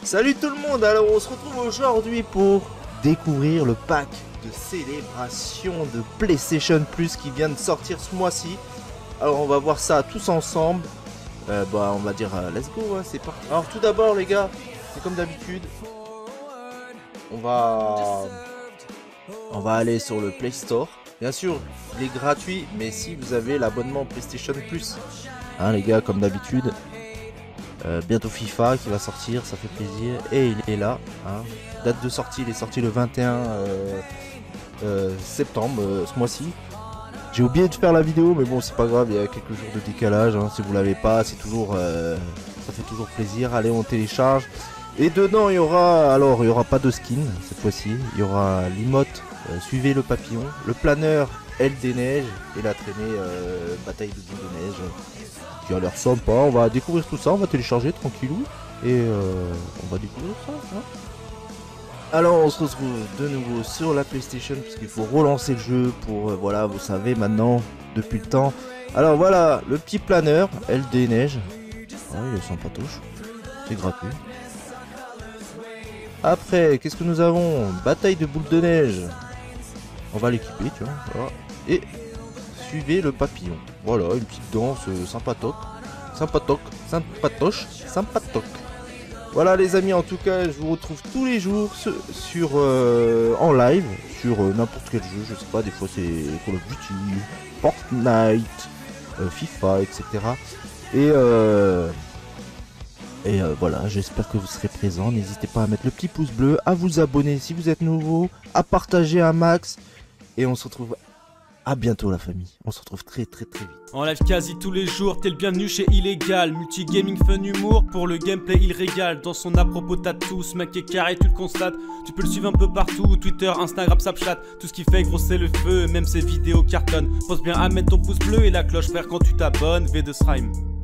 Salut tout le monde, alors on se retrouve aujourd'hui pour découvrir le pack de célébration de PlayStation Plus qui vient de sortir ce mois-ci. Alors on va voir ça tous ensemble. On va dire let's go, hein, c'est parti. Alors tout d'abord les gars, c'est comme d'habitude. On va aller sur le Play Store. Bien sûr, il est gratuit, mais si vous avez l'abonnement PlayStation Plus. Hein les gars, comme d'habitude. Bientôt FIFA qui va sortir, ça fait plaisir. Et il est là. Hein. Date de sortie, il est sorti le 21 septembre ce mois-ci. J'ai oublié de faire la vidéo, mais bon, c'est pas grave, il y a quelques jours de décalage. Hein. Si vous l'avez pas, c'est toujours, ça fait toujours plaisir. Allez, on télécharge. Et dedans, il y aura pas de skin cette fois-ci. Il y aura l'emote, suivez le papillon, le planeur, aile des neiges et la traînée bataille de boule de neige. Qui a l'air sympa. On va découvrir tout ça, on va télécharger tranquillou et on va découvrir ça. Hein. Alors on se retrouve de nouveau sur la PlayStation parce qu'il faut relancer le jeu pour voilà, vous savez maintenant depuis le temps. Alors voilà le petit planeur, aile des neiges. Ah, il est sympatouche, c'est gratuit. Après, qu'est-ce que nous avons? Bataille de boules de neige. On va l'équiper, tu vois. Voilà. Et suivez le papillon. Voilà, une petite danse sympatoche. Voilà les amis, en tout cas, je vous retrouve tous les jours en live sur n'importe quel jeu. Je sais pas, des fois c'est Call of Duty, Fortnite, FIFA, etc. Et voilà, j'espère que vous serez présents. N'hésitez pas à mettre le petit pouce bleu, à vous abonner si vous êtes nouveau, à partager un max. Et on se retrouve à bientôt la famille, on se retrouve très vite. En live quasi tous les jours, t'es le bienvenu chez Illégal. Multigaming, fun, humour, pour le gameplay il régale. Dans son à propos t'as tout, ce mec est carré, tu le constates. Tu peux le suivre un peu partout, Twitter, Instagram, Snapchat. Tout ce qui fait gros c'est le feu, même ses vidéos cartonnent. Pense bien à mettre ton pouce bleu et la cloche frère quand tu t'abonnes, V2 Srime.